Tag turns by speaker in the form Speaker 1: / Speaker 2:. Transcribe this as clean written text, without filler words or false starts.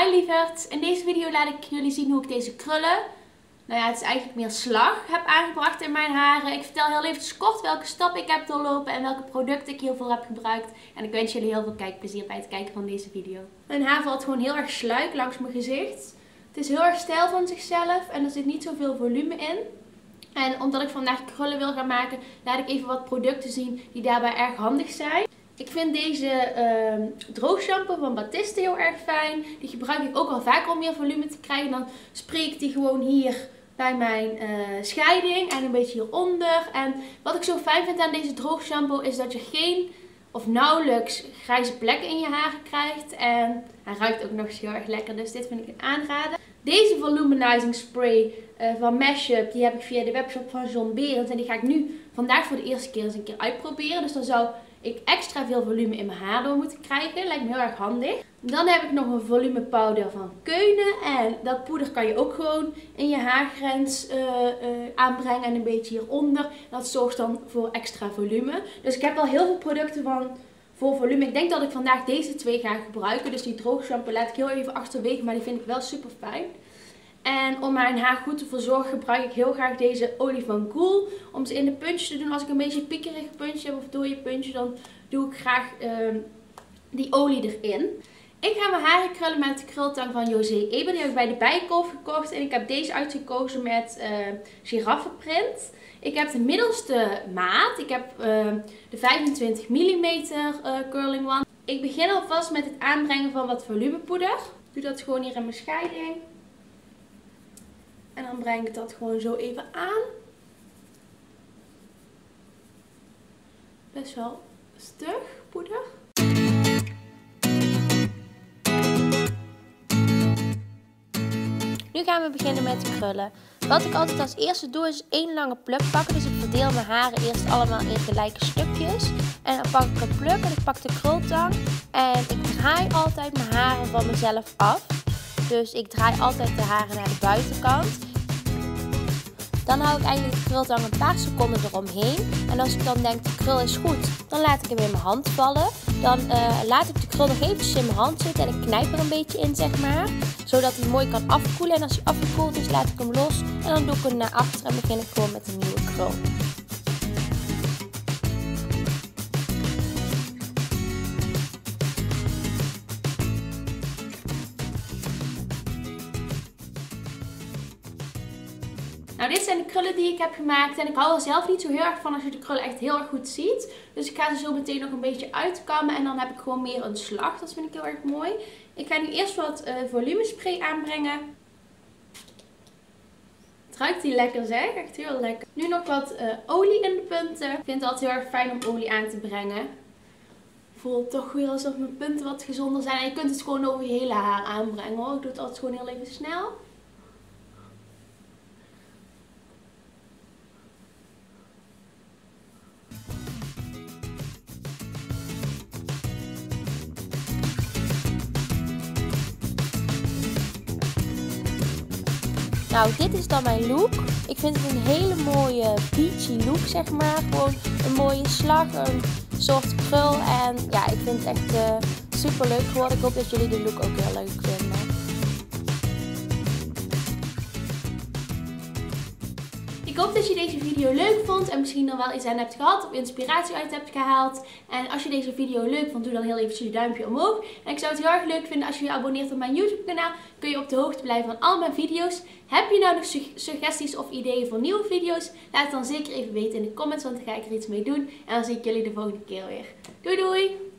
Speaker 1: Hi lieverds, in deze video laat ik jullie zien hoe ik deze krullen, nou ja het is eigenlijk meer slag, heb aangebracht in mijn haren. Ik vertel heel even kort welke stappen ik heb doorlopen en welke producten ik hiervoor heb gebruikt. En ik wens jullie heel veel kijkplezier bij het kijken van deze video. Mijn haar valt gewoon heel erg sluik langs mijn gezicht. Het is heel erg stijl van zichzelf en er zit niet zoveel volume in. En omdat ik vandaag krullen wil gaan maken, laat ik even wat producten zien die daarbij erg handig zijn. Ik vind deze droogshampoo van Batiste heel erg fijn. Die gebruik ik ook al vaker om meer volume te krijgen. Dan spray ik die gewoon hier bij mijn scheiding en een beetje hieronder. En wat ik zo fijn vind aan deze droogshampoo is dat je geen of nauwelijks grijze plekken in je haren krijgt. En hij ruikt ook nog eens heel erg lekker, dus dit vind ik een aanrader. Deze Voluminizing Spray van Mashup, die heb ik via de webshop van John Berends. En die ga ik nu vandaag voor de eerste keer eens een keer uitproberen. Dus dan zou ik extra veel volume in mijn haar door moeten krijgen. Lijkt me heel erg handig. Dan heb ik nog een volume powder van Keunen. En dat poeder kan je ook gewoon in je haargrens aanbrengen. En een beetje hieronder. Dat zorgt dan voor extra volume. Dus ik heb al heel veel producten voor volume. Ik denk dat ik vandaag deze twee ga gebruiken. Dus die droogshampoo laat ik heel even achterwege. Maar die vind ik wel super fijn. En om mijn haar goed te verzorgen gebruik ik heel graag deze olie van Ghoul. Om ze in de puntjes te doen. Als ik een beetje een piekerig puntje heb of dode puntje, dan doe ik graag die olie erin. Ik ga mijn haren krullen met de krultang van José Eber. Die heb ik bij de Bijenkorf gekocht. En ik heb deze uitgekozen met giraffenprint. Ik heb de middelste maat. Ik heb de 25 mm curling one. Ik begin alvast met het aanbrengen van wat volumepoeder. Ik doe dat gewoon hier in mijn scheiding. En dan breng ik dat gewoon zo even aan. Best wel stug poeder. Nu gaan we beginnen met krullen. Wat ik altijd als eerste doe is één lange pluk pakken. Dus ik verdeel mijn haren eerst allemaal in gelijke stukjes. En dan pak ik een pluk en ik pak de krultang. En ik draai altijd mijn haren van mezelf af. Dus ik draai altijd de haren naar de buitenkant. Dan hou ik eigenlijk de krultang een paar seconden eromheen. En als ik dan denk de krul is goed, dan laat ik hem in mijn hand vallen. Dan laat ik de krul nog eventjes in mijn hand zitten en ik knijp er een beetje in, zeg maar. Zodat hij mooi kan afkoelen. En als hij afgekoeld is, laat ik hem los. En dan doe ik hem naar achter en begin ik gewoon met een nieuwe krul. Nou, dit zijn de krullen die ik heb gemaakt en ik hou er zelf niet zo heel erg van als je de krullen echt heel erg goed ziet. Dus ik ga ze zo meteen nog een beetje uitkammen en dan heb ik gewoon meer een slag. Dat vind ik heel erg mooi. Ik ga nu eerst wat volumespray aanbrengen. Het ruikt die lekker zeg, echt heel lekker. Nu nog wat olie in de punten. Ik vind het altijd heel erg fijn om olie aan te brengen. Voelt toch weer alsof mijn punten wat gezonder zijn. En je kunt het gewoon over je hele haar aanbrengen hoor. Ik doe het altijd gewoon heel even snel. Nou, dit is dan mijn look. Ik vind het een hele mooie beachy look, zeg maar. Gewoon een mooie slag, een soort krul. En ja, ik vind het echt super leuk geworden. Ik hoop dat jullie de look ook heel leuk vinden. Ik hoop dat je deze video leuk vond en misschien er wel iets aan hebt gehad of inspiratie uit hebt gehaald. En als je deze video leuk vond, doe dan heel eventjes je duimpje omhoog. En ik zou het heel erg leuk vinden als je je abonneert op mijn YouTube kanaal. Kun je op de hoogte blijven van al mijn video's. Heb je nou nog suggesties of ideeën voor nieuwe video's? Laat het dan zeker even weten in de comments, want dan ga ik er iets mee doen. En dan zie ik jullie de volgende keer weer. Doei doei!